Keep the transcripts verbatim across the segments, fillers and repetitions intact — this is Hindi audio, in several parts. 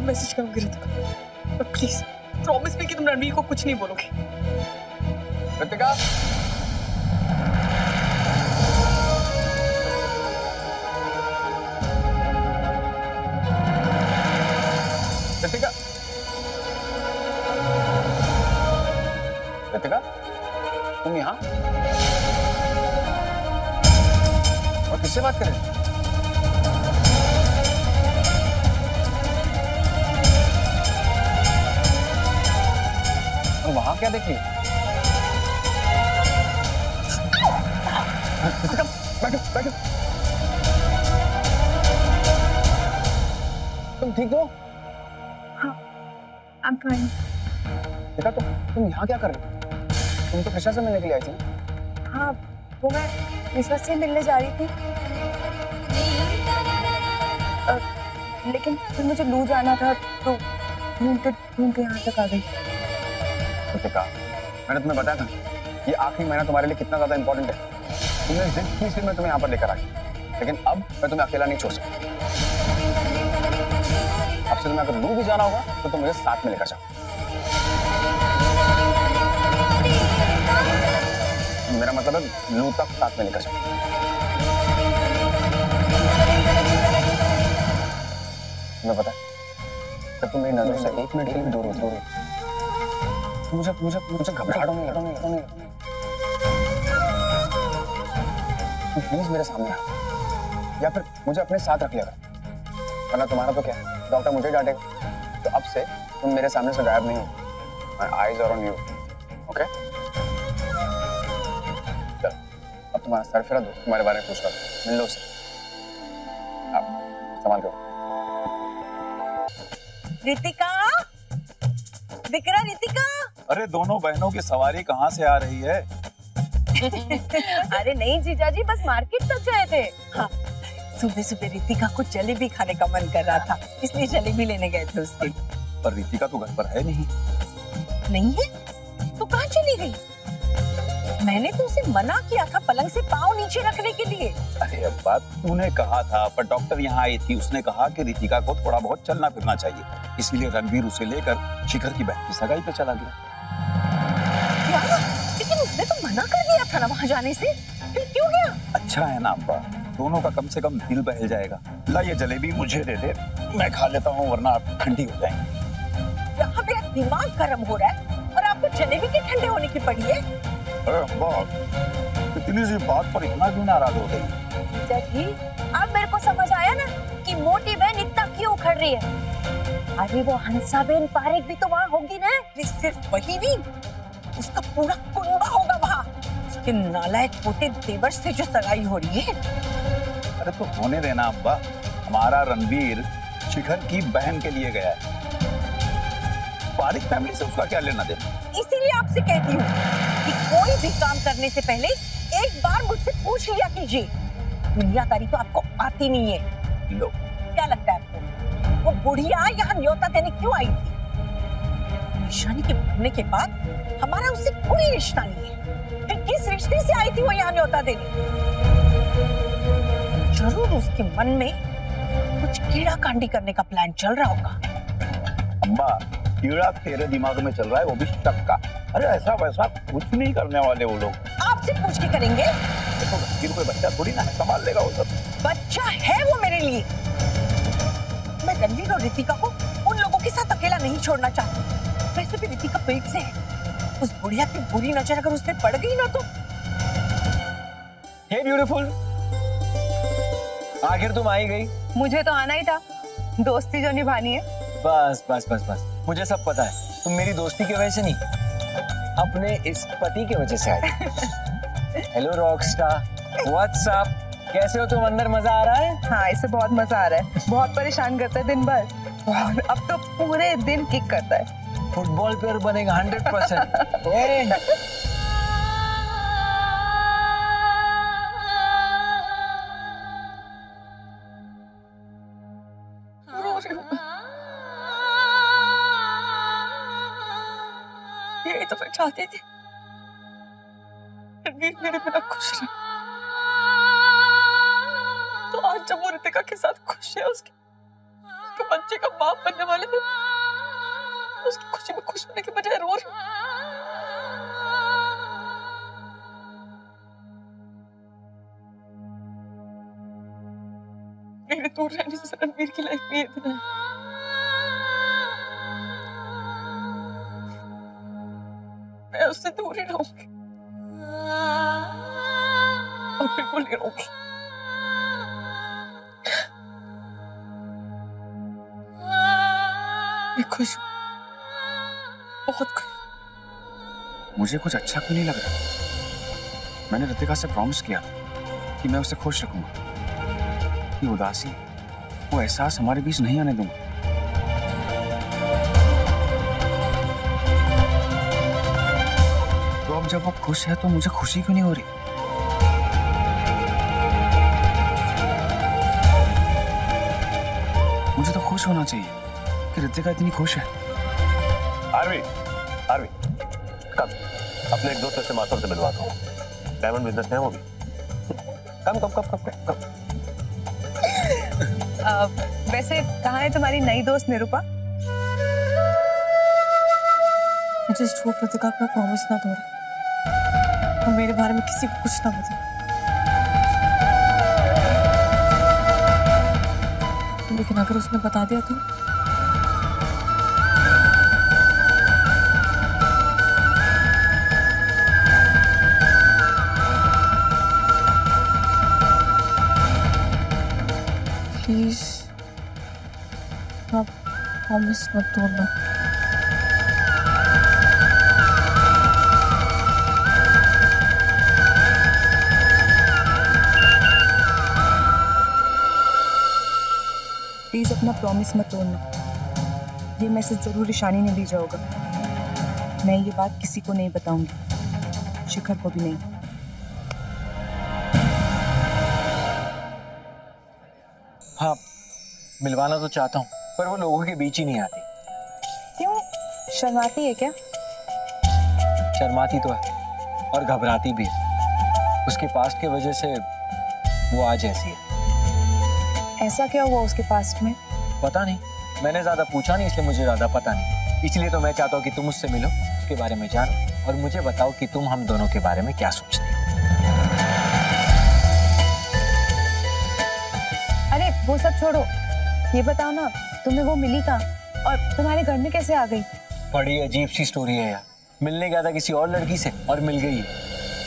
मैसेज करूंगी रितिका, प्लीज प्रॉमिस मी कि तुम रणवीर को कुछ नहीं बोलोगे। रितिका, रितिका, रितिका, तुम यहाँ और किससे बात कर रहे हो? और वहां क्या देख रही हो? रितिका, बैठो बैठो। तुम ठीक हो? हाँ, I'm fine. बेटा तुम तुम यहाँ क्या कर रही हो? तुम तो कृष्णा से मिलने के लिए आई थी ना? हाँ, वो मैं कृष्णा से मिलने जा रही थी, आ, लेकिन फिर मुझे लू जाना था तो ढूंढते ढूंढते यहाँ तक आ गई। रितिका, मैंने तुम्हें बताया था ये आखिरी महीना तुम्हारे लिए कितना ज्यादा इंपॉर्टेंट है। तुमने जिद की इसलिए मैं तुम्हें यहाँ पर लेकर आ गई, लेकिन अब मैं तुम्हें अकेला नहीं छोड़ सकता। अब से तुम्हें अगर लू भी जाना होगा तो तुम मुझे साथ में लेकर जाओ। मेरा मतलब है लू तक साथ में लेकर जाओ। तुम्हें पता है जब तुम मेरी नजरों से एक मिनट के लिए दूर होती हो मुझे मुझे मुझे घबराहट होने लगती है। तुम प्लीज मेरे सामने आ या फिर मुझे अपने साथ रख लिया कर, वरना तुम्हारा तो क्या डॉक्टर मुझे डांटेगा। तो अब से तुम मेरे सामने से गायब नहीं हो। My eyes are on you, okay? चल, अब तुम्हारा सर फिरा दो, तुम्हारे बारे में पूछ रहा था, मिल लो उससे। आप संभाल करो। रितिका, दिकरा रितिका। अरे दोनों बहनों की सवारी कहाँ से आ रही है? अरे नहीं जीजा जी, बस मार्केट तक गए थे। हाँ, सुबह सुबह रितिका को जलेबी खाने का मन कर रहा था, इसलिए जलेबी लेने गए थे उसके। पर रितिका तो घर पर है नहीं। नहीं है? तो कहाँ चली गई? मैंने तो उसे मना किया था पलंग से पाँव नीचे रखने के लिए। अरे अब्बा, तूने कहा था, पर डॉक्टर यहाँ आई थी, उसने कहा कि रितिका को थोड़ा बहुत चलना फिरना चाहिए, इसीलिए रणवीर उसे लेकर शिखर की बहन की सगाई पे चला गया। क्या? लेकिन उसने तो मना कर दिया था ना वहाँ जाने से, फिर क्यों गया? अच्छा है ना अब्बा, दोनों का कम से कम दिल बहल जाएगा। ला ये जलेबी मुझे दे दे, मैं खा लेता हूँ, वरना आप ठंडी हो जाएंगे। यहाँ मेरा दिमाग गर्म हो रहा है और आपको जलेबी के ठंडे होने की पड़ी है। अरे अब्बा, इतनी सी बात पर इतना क्यों नाराज हो गई? जीजा जी, अब मेरे को समझ आया ना कि मोटी बहन इतना क्यों उखड़ रही है। अरे वो हंसा बहन पारेख भी तो वहाँ होगी ना। सिर्फ वही नहीं, उसका पूरा कुनबा होगा वहाँ। उसके नालायक पोते देवर से जो सगाई हो रही है। अरे तो होने देना अब्बा, हमारा रणवीर शिखर की बहन के लिए गया है, पारिक फैमिली से उसका क्या लेना देना। इसीलिए आपसे कहती हूँ कि कोई भी काम करने से पहले एक बार मुझसे पूछ लिया कीजिए। दुनियादारी तो आपको आती नहीं है। लो, क्या लगता है आपको वो बुढ़िया यहाँ न्योता देने क्यों आई थी? निशानी के मरने के बाद हमारा उससे कोई रिश्ता नहीं है, फिर किस रिश्ते से आई थी वो यहाँ न्योता देने? जरूर उसके मन में कुछ कीड़ा कांडी करने का प्लान चल रहा होगा। अम्मा, कीड़ा तेरे दिमाग में चल रहा है, वो भी शक का। अरे ऐसा वैसा कुछ नहीं करने वाले वो लोग। आपसे पूछ के करेंगे? देखो रणवीर कोई बच्चा थोड़ी ना है, संभाल लेगा वो सब। बच्चा है वो मेरे लिए। मैं रणवीर और रितिका को उन लोगों के साथ अकेला नहीं छोड़ना चाहती। वैसे भी रितिका पेट से है, उस बुढ़िया की बुरी नजर अगर उसने पड़ गई ना तो। हे ब्यूटीफुल, आखिर तुम आई गई। मुझे तो आना ही था, दोस्ती जो निभानी है। बस बस बस बस, मुझे सब पता है, तुम मेरी दोस्ती की वजह से नहीं, अपने इस पति की वजह से आई। हेलो रॉकस्टार, व्हाट्स अप, कैसे हो तुम? अंदर मजा आ रहा है? हाँ, इसे बहुत मजा आ रहा है, बहुत परेशान करता है दिन भर, और अब तो पूरे दिन किक करता है। फुटबॉल प्लेयर बनेगा हंड्रेड परसेंट। यही तो मैं चाहती थी, रणवीर मेरे बिना खुश रहे। तो आज जब वो रितिका के साथ खुश है, उसके, उसके बच्चे का बाप बाप बनने वाले थे, उसकी खुशी में खुश होने के बजाय रो रही। मेरे दूर रहने से रणवीर की लाइफ में इतना है। मैं उससे दूर ही रहूंगी और बिल्कुल नहीं रहूंगी। मैं खुश हूँ, बहुत खुश। मुझे कुछ अच्छा क्यों नहीं लग रहा? मैंने रितिका से प्रॉमिस किया कि मैं उसे खुश रखूंगा। ये उदासी, वो एहसास हमारे बीच नहीं आने दूंगा। तो अब जब वो खुश है तो मुझे खुशी क्यों नहीं हो रही? मुझे तो खुश होना चाहिए कि रितिका इतनी खुश है। आरवी, आरवी, कम अपने एक दोस्त से माथुर से मिलवा दो। डायमंड बिजनेस में है वो भी। कम कम कम कम कम। आ, वैसे कहाँ है तुम्हारी नई दोस्त निरूपा? मुझे झूठ रितिका का प्रॉमिस ना तोड़े और मेरे बारे में किसी को कुछ ना बताए। लेकिन अगर उसने बता दिया तो प्लीज आप प्रॉमिस मत तोड़ना। प्लीज अपना प्रॉमिस मत तोड़ना। ये मैसेज जरूर ईशानी ने भेजा होगा। मैं ये बात किसी को नहीं बताऊंगी, शिखर को भी नहीं। हाँ, मिलवाना तो चाहता हूँ, पर वो लोगों के बीच ही नहीं आती। क्यों, शर्माती है क्या? शर्माती तो है और घबराती भी है। उसके पास्ट की वजह से वो आज ऐसी है। ऐसा क्या हुआ उसके पास्ट में? पता नहीं, मैंने ज्यादा पूछा नहीं, इसलिए मुझे ज्यादा पता नहीं। इसलिए तो मैं चाहता हूँ कि तुम उससे मिलो, उसके बारे में जानो और मुझे बताओ कि तुम हम दोनों के बारे में क्या सोचते हो। अरे वो सब छोड़ो, ये बताओ ना तुम्हें वो मिली कहाँ और तुम्हारे घर में कैसे आ गई? बड़ी अजीब सी स्टोरी है यार। मिलने गया था किसी और लड़की से और मिल गई है।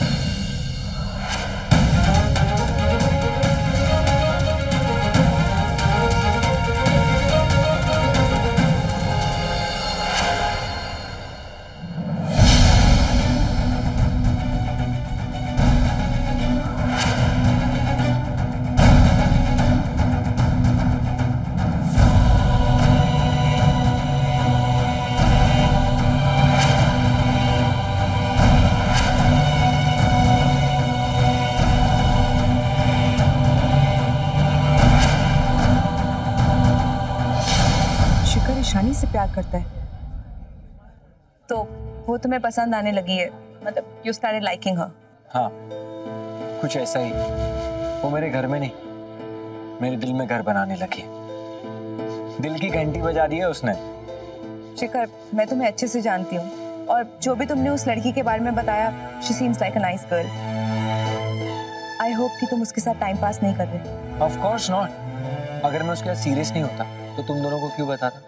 ईशानी से प्यार करता है तो वो तुम्हें पसंद आने लगी है, मतलब यू स्टार्टेड लाइकिंग हर। हाँ, कुछ ऐसा ही। वो मेरे घर में नहीं, मेरे दिल में घर बनाने लगी। दिल की घंटी बजा दी है उसने। शिखर, मैं तुम्हें अच्छे से जानती हूँ और जो भी तुमने उस लड़की के बारे में बताया, she seems like a nice girl. I hope कि तुम उसके साथ टाइम पास नहीं कर रहे। Of course not. अगर मैं उसके साथ सीरियस नहीं होता तो तुम दोनों को क्यों बताता?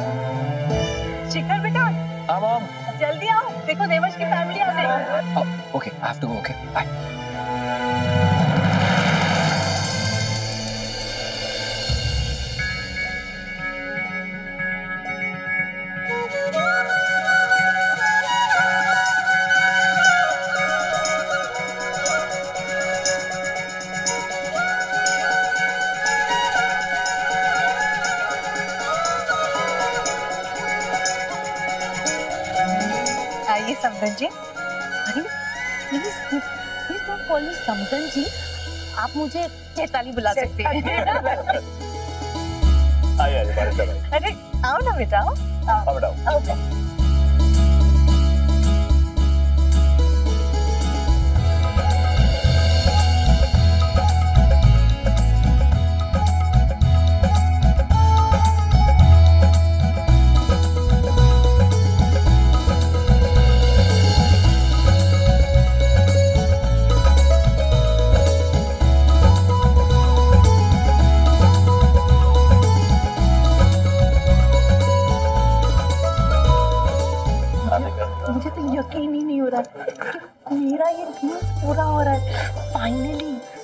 शिखर बेटा, हाँ मॉम, जल्दी आओ, देखो देवश की फैमिली आ गई। Okay, I have to go. Okay, bye. आइए समदन जी। अरे please please don't call me समदन जी, आप मुझे चैताली बुला सकते हैं। आइए आइए, बारिश कर रहा है। अरे आओ ना बेटा, आओ आओ बेटा, आओ। आओ।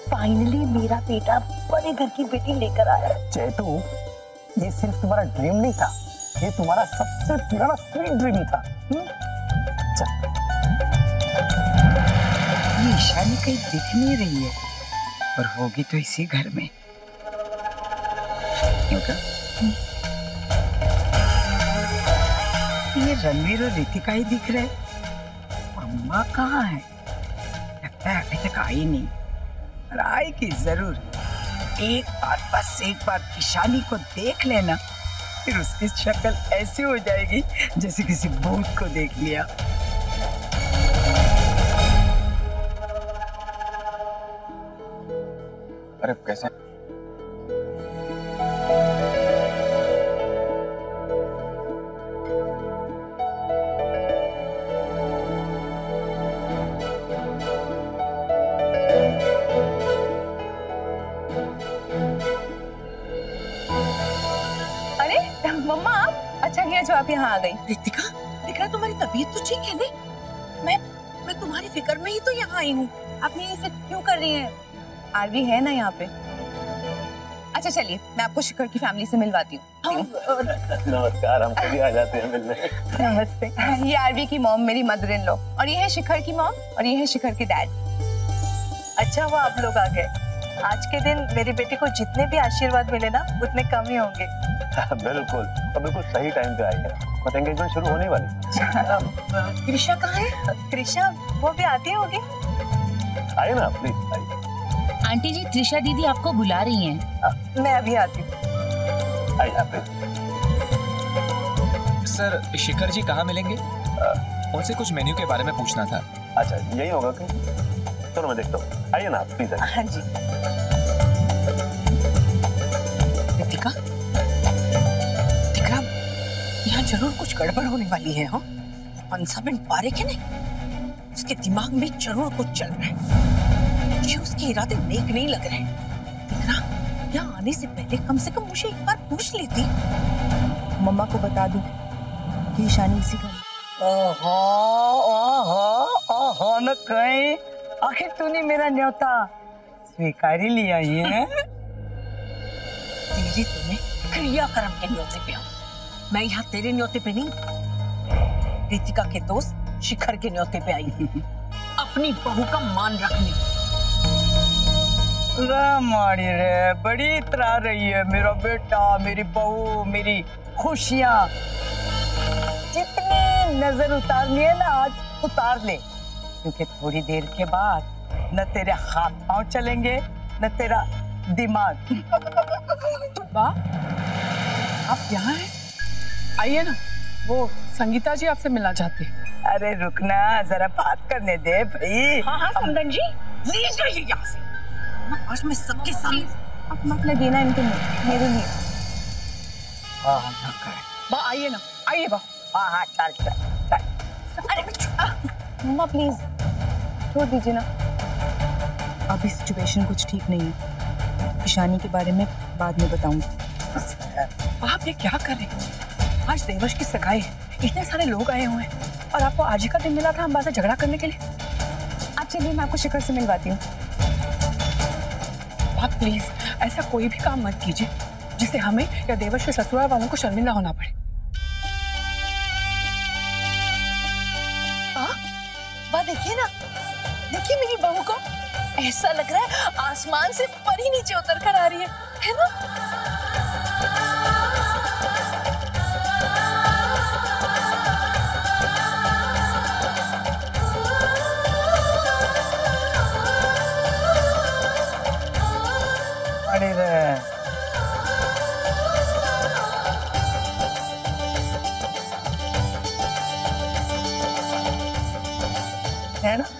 फाइनली मेरा बेटा बड़े घर की बेटी लेकर आया। चैतू, ये सिर्फ तुम्हारा ड्रीम नहीं था, ये तुम्हारा सबसे पुराना स्वीट ड्रीम था। हुँ? चल। ये ईशानी कहीं दिख नहीं रही है, और होगी तो इसी घर में। क्यों क्या? ये रणवीर और रितिका ही दिख रहे, अम्मा कहाँ है? लगता है अभी तक आई नहीं, और आएगी जरूर। एक बार, बस एक बार ईशानी को देख लेना, फिर उसकी शक्ल ऐसी हो जाएगी जैसे किसी भूत को देख लिया। अरे कैसे? अरे मम्मा, अच्छा किया जो आप यहाँ आ गई। रितिका, रितिका तुम्हारी तबीयत तो ठीक है नहीं? मैं मैं तुम्हारी फिक्र में ही तो यहाँ आई हूँ। आप ये फिक्र क्यों कर रही हैं? आरवी है ना यहाँ पे। अच्छा चलिए, मैं आपको शिखर की फैमिली से मिलवाती हूँ। नमस्कार, हम कभी आ जाते हैं मिलने। नमस्ते। ये आरवी की मॉम मेरी मदर इन लॉ, और ये है शिखर की मॉम, और ये है शिखर के डैड। अच्छा हुआ आप लोग आ गए। आज के दिन मेरी बेटी को जितने भी आशीर्वाद मिले ना, उतने कम ही होंगे। बिल्कुल, और बिल्कुल सही टाइम पे आई है। बस एंगेजमेंट शुरू होने वाली। कृषा कहाँ है? कृषा, वो भी आती होगी। आइए ना प्लीज, आइए। आंटी जी, त्रिशा दीदी आपको बुला रही हैं। मैं अभी आती हूँ। आइए प्लीज। सर, शिखर जी कहाँ मिलेंगे? उनसे कुछ मेन्यू के बारे में पूछना था। अच्छा, यही होगा कि? चलो मैं देखता हूँ। आइए ना प्लीज, आइए। हाँ जी। रितिका, रितिका, यहाँ जरूर कुछ गड़बड़ होने वाली है। हाँ, हंसाबेन पारेख है ना, उसके दिमाग में जरूर कुछ चल रहा है। मुझे उसके इरादे नेक नहीं लग रहे। रितिका, यहाँ आने से पहले कम से कम मुझे एक बार पूछ लेती। मम्मा को बता दूं कि ईशानी इसी का। ओहो ओहो ओहो न कहीं, आखिर तूने मेरा न्योता स्वीकार ही लिया ही है। तेरे तुम्हें क्रियाक्रम के न्योते पे हूँ मैं, यहाँ तेरे न्योते पे नहीं। रितिका के दोस्त शिखर के न्योते पे आई हूँ, अपनी बहू का मान रखने। माड़ी रे, बड़ी इतरा रही है मेरा बेटा, मेरी बहू, मेरी खुशियाँ। जितनी नजर उतारनी है ना, आज उतार ले, क्योंकि थोड़ी देर के बाद न तेरे हाथ पांव चलेंगे न तेरा दिमाग। वाह, आप यहाँ हैं? आइए ना, वो संगीता जी आपसे मिलना चाहते हैं। अरे रुकना, जरा बात करने दे भाई। हाँ हाँ समदन जी, प्लीज जाइए यहाँ से। आज मैं सबके सामने। आप मत लगे ना इनके मुंह, मेरे लिए। हाँ हाँ बा आइए ना, आइए बा। हाँ हाँ चल चल चल। अरे मम्मा प्लीज छोड़ दीजिए ना, अभी सिचुएशन कुछ ठीक नहीं है। ईशानी के बारे में बाद में बताऊंगी। आप ये क्या कर रहे हैं? आज देवश की सगाई है, इतने सारे लोग आए हुए हैं, और आपको आज ही का दिन मिला था अम्बा से झगड़ा करने के लिए। आप चलिए, मैं आपको शिखर से मिलवाती हूँ। आप प्लीज ऐसा कोई भी काम मत कीजिए जिससे हमें या देवश के ससुराल वालों को शर्मिंदा होना पड़े। वाह, देखिए ना, देखिए मेरी बहू को, ऐसा लग रहा है आसमान से परी नीचे उतर कर आ रही है, है ना? अरे रे, है ना?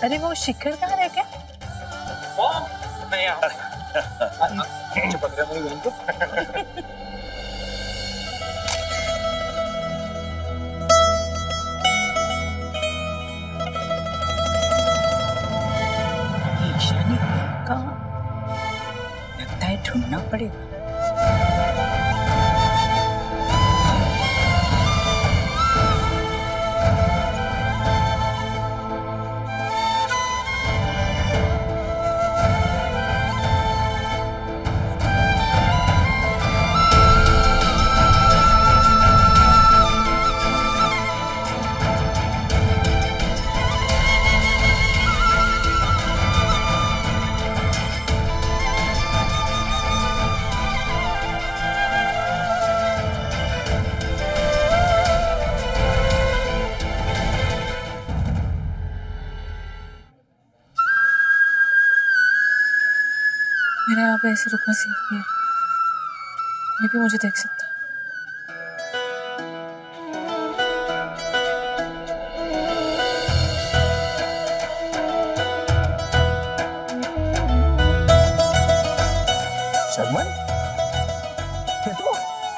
अरे वो शिखर कहाँ रह गया? नहीं यार चिपक गया मेरी बहन को। ईशानी कहाँ? लगता है ढूंढना पड़ेगा। मेरा यहाँ पे ऐसे रुकना सेफ नहीं है, कोई भी मुझे देख सकता है। शर्मन, ये तो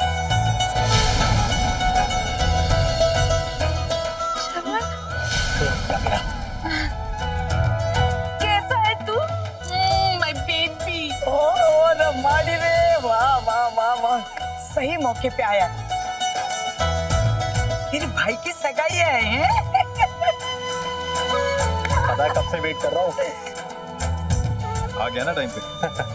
कैसा है तू? My baby. ओ रमाड़ी रे, वाह वाह वाह वाह, सही मौके पे आया। तेरे भाई की सगाई है, हैं? पता है कब से वेट कर रहा हूँ। आ गया ना टाइम पे।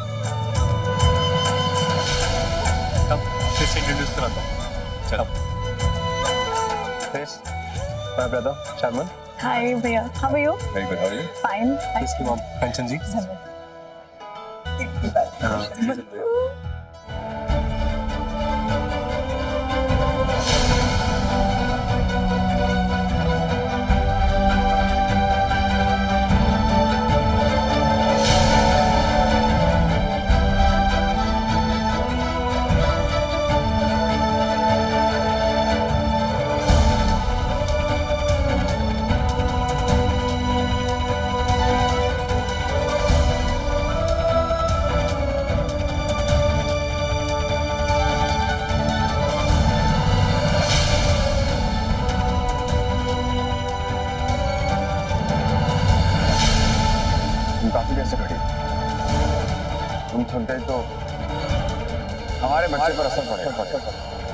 फिर से इंट्रोड्यूस कराता हूँ। चलो। Chris, my brother, Sharman. Hi भैया, how are you? Very good, how are you? Fine. This is mom, Kanchan ji. तुम काफी देर से खड़ी हो। तुम थक गए तो हमारे बच्चे पर असर पड़ेगा।